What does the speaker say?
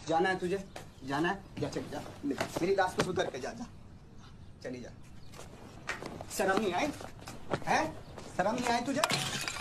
जाना है तुझे, जाना है, जा चल जा, मेरी लाश को सुधर के जा जा, चली जा। शर्म नहीं आई है? शर्म नहीं आई तुझे?